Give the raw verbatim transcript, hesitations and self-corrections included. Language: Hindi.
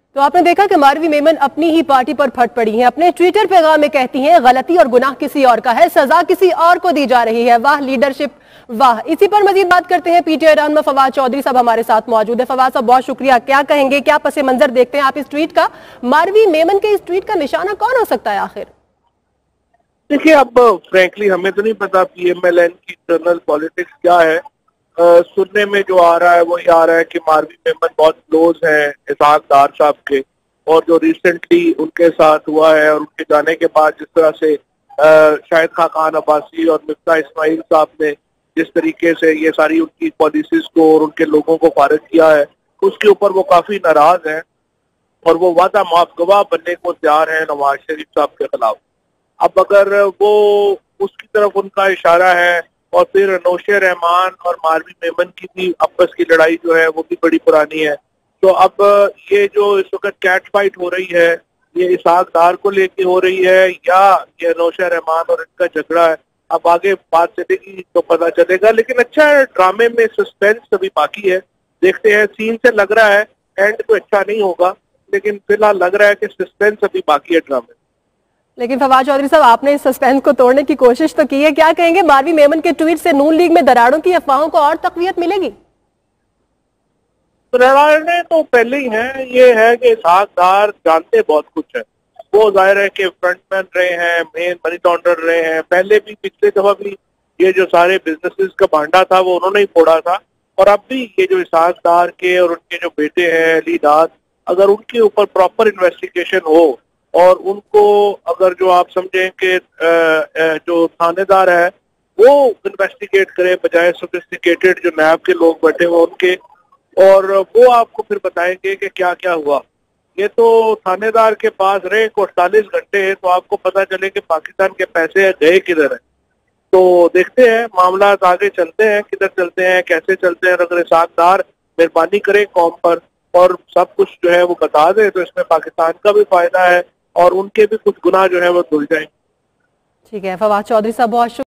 तो आपने देखा कि मारवी मेमन अपनी ही पार्टी पर फट पड़ी हैं। अपने ट्विटर पैगाम में कहती हैं, गलती और गुनाह किसी और का है, सजा किसी और को दी जा रही है। वाह लीडरशिप, वाह। इसी पर मजीद बात करते हैं। पीटीआई रहनुमा फवाद चौधरी साहब हमारे साथ मौजूद है। फवाद साहब बहुत शुक्रिया। क्या कहेंगे, क्या पसे मंजर देखते हैं आप इस ट्वीट का? मारवी मेमन के इस ट्वीट का निशाना कौन हो सकता है आखिर? देखिए, अब फ्रैंकली हमें तो नहीं पता पीएमएलएन की इंटरनल पॉलिटिक्स क्या है। आ, सुनने में जो आ रहा है वो ये आ रहा है कि मारवी मेमन बहुत क्लोज हैं इसहाक डार साहब के, और जो रिसेंटली उनके साथ हुआ है और उनके जाने के बाद जिस तरह से आ, शाहिद खान अब्बासी और मिफ्ता इस्माइल साहब ने जिस तरीके से ये सारी उनकी पॉलिसीज को और उनके लोगों को फारिग किया है, उसके ऊपर वो काफी नाराज हैं और वो वादा माफ गवाह बनने को तैयार है नवाज शरीफ साहब के खिलाफ। अब अगर वो उसकी तरफ उनका इशारा है, और फिर नौशे रहमान और मारवी मेमन की भी आपस की लड़ाई जो है वो भी बड़ी पुरानी है, तो अब ये जो इस वक्त कैट फाइट हो रही है ये इसहाक डार को लेके हो रही है या ये नौशे रहमान और इनका झगड़ा है, अब आगे बात चलेगी तो पता चलेगा। लेकिन अच्छा है, ड्रामे में सस्पेंस अभी बाकी है, देखते हैं। सीन से लग रहा है एंड तो अच्छा नहीं होगा, लेकिन फिलहाल लग रहा है कि सस्पेंस अभी बाकी है ड्रामे। लेकिन फवाद चौधरी साहब, आपने इस सस्पेंस को तोड़ने की कोशिश तो की है। क्या कहेंगे, मारवी मेमन के ट्वीट से नून लीग में दरारों की अफवाहों को और तकवीयत मिलेगी? दरारें तो पहले ही हैं। ये है कि इसहाक डार जानते बहुत कुछ है। वो जाहिर है कि फ्रंटमैन रहे हैं, मेन मनी लॉन्डर रहे हैं। पहले भी, पिछले दफा भी ये जो सारे बिजनेसेस का भांडा था वो उन्होंने ही फोड़ा था, और अब भी ये जो इसहाक डार के और उनके जो बेटे हैं अली डार, अगर उनके ऊपर प्रॉपर इन्वेस्टिगेशन हो और उनको अगर जो आप समझें कि जो थानेदार है वो इन्वेस्टिगेट करे बजाय सोफिस्टिकेटेड जो नैब के लोग बैठे हुए उनके, और वो आपको फिर बताएंगे कि क्या क्या हुआ। ये तो थानेदार के पास रहे अड़तालीस घंटे है तो आपको पता चले कि पाकिस्तान के पैसे गए किधर है। तो देखते हैं, मामला आगे चलते हैं, किधर चलते हैं, कैसे चलते हैं। अगर इसहाक डार मेहरबानी करे कौम पर और सब कुछ जो है वो बता दे तो इसमें पाकिस्तान का भी फायदा है और उनके भी कुछ गुनाह जो है वो धुल जाएंगे। ठीक है फवाद चौधरी साहब, बहुत